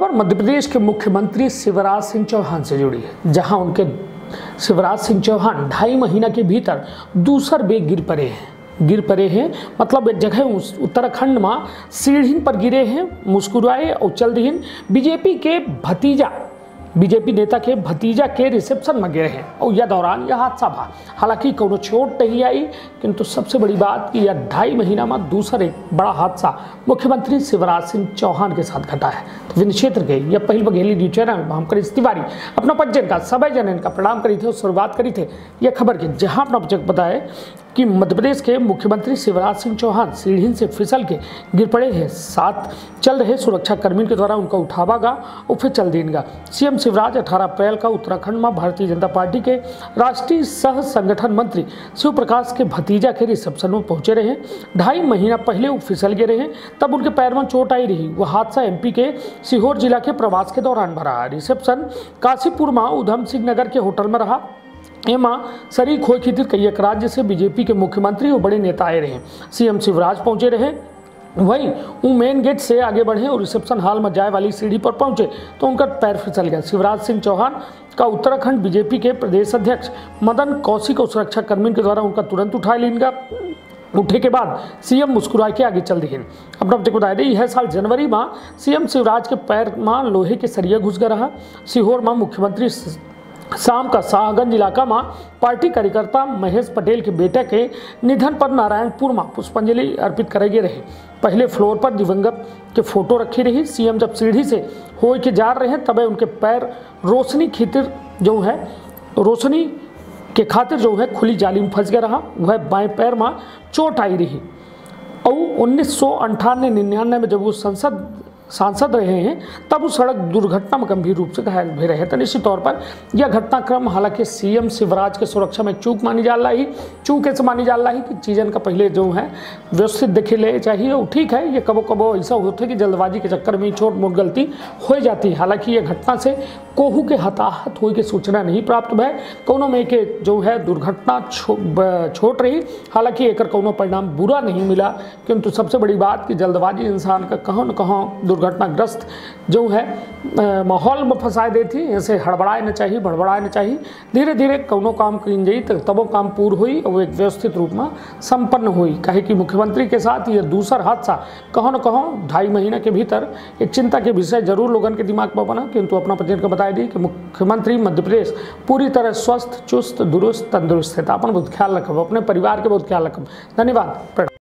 खबर मध्य प्रदेश के मुख्यमंत्री शिवराज सिंह चौहान से जुड़ी है, जहां उनके शिवराज सिंह चौहान 2.5 महीना के भीतर दूसर बेग गिर पड़े हैं। मतलब एक जगह उत्तराखंड में सीढ़ी पर गिरे हैं, मुस्कुराए और चल रही बीजेपी नेता के भतीजा के रिसेप्शन में गिरे हैं और यह दौरान यह हादसा भा। हालांकि कोनो चोट नहीं आई, किंतु सबसे बड़ी बात कि यह 2.5 महीना में दूसरा एक बड़ा हादसा मुख्यमंत्री शिवराज सिंह चौहान के साथ घटा है। तो विंध्य क्षेत्र के यह पहल बघेली न्यूज चैनल में हम करीस तिवारी अपना पंचन का सभी जन का प्रणाम करी थे और शुरुआत करी थे यह खबर के, जहां अपना पंचक बताए कि मध्य प्रदेश के मुख्यमंत्री शिवराज सिंह चौहान सीढ़ी से फिसल के गिर पड़े हैं। साथ चल रहे सुरक्षा कर्मियों के द्वारा उनका उठावागा और फिर चल देगा। सीएम शिवराज 18 अप्रैल का उत्तराखंड में भारतीय जनता पार्टी के राष्ट्रीय सह संगठन मंत्री शिव प्रकाश के भतीजा के रिसेप्शन में पहुंचे रहे। 2.5 महीना पहले वो फिसल गिरे हैं, तब उनके पैर में चोट आई रही। वह हादसा एमपी के सीहोर जिला के प्रवास के दौरान भरा। रिसेप्शन काशीपुर में उधम सिंह नगर के होटल में रहा। एमा शरीक होए खातिर कई एक राज्य से बीजेपी के मुख्यमंत्री और बड़े नेता आए रहे। सीएम शिवराज पहुंचे रहे, वहीं वो मेन गेट से आगे बढ़े और रिसेप्शन हॉल में जाए वाली सीढ़ी पर पहुंचे तो उनका पैर फिसल गया। शिवराज सिंह चौहान का उत्तराखंड बीजेपी के प्रदेश अध्यक्ष मदन कौशिक और सुरक्षा कर्मियों के द्वारा उनका तुरंत उठा लेगा। उठे के बाद सीएम मुस्कुरा के आगे चल रही। अपना आपको बता दें, यह साल जनवरी में सीएम शिवराज के पैर में लोहे के सरिया घुस गया रहा। सीहोर में मुख्यमंत्री शाम का शाहगंज इलाका में पार्टी कार्यकर्ता महेश पटेल के बेटे के निधन पर नारायणपुर में पुष्पांजलि अर्पित करेंगे रहे। पहले फ्लोर पर दिवंगत के फोटो रखी रही। सीएम जब सीढ़ी से हो के जा रहे हैं तब उनके पैर रोशनी के खातिर खुली जाली में फंस गया रहा। वह बाएं पैर में चोट आई रही और 1998-99 में जब वो सांसद रहे हैं तब उस सड़क दुर्घटना में गंभीर रूप से घायल भी रहे थे। निश्चित तौर पर यह घटनाक्रम हालांकि सीएम शिवराज के सुरक्षा में चूक मानी जा रही। चूक ऐसे मानी जा रही कि चीज़न का पहले व्यवस्थित देखे ले चाहिए। और ठीक है, ये कबो कबो ऐसा होता है कि जल्दबाजी के चक्कर में छोट मोट गलती हो जाती है। हालांकि यह घटना से कोहू के हताहत होने की सूचना नहीं प्राप्त भय। कोनो में के दुर्घटना छोट रही। हालांकि एक कोनो परिणाम बुरा नहीं मिला, किंतु सबसे बड़ी बात कि जल्दबाजी इंसान का कहाँ न कहाँ दुर्घटनाग्रस्त माहौल में फंसा देती। ऐसे हड़बड़ाए न चाहिए, भड़बड़ाए न चाहिए। धीरे धीरे कोनो काम कर जाई तो तबो काम पूर्ण हुई और एक व्यवस्थित रूप में संपन्न हुई। कहे कि मुख्यमंत्री के साथ यह दूसरा हादसा कहाँ न कहाँ 2.5 महीना के भीतर एक चिंता के विषय जरूर लोगों के दिमाग में बना। किंतु अपना पंचन को बता दी कि मुख्यमंत्री मध्य प्रदेश पूरी तरह स्वस्थ, चुस्त, दुरुस्त, तंदुरुस्त है। तो अपन बहुत ख्याल रखब, अपने परिवार के बहुत ख्याल रखब। धन्यवाद।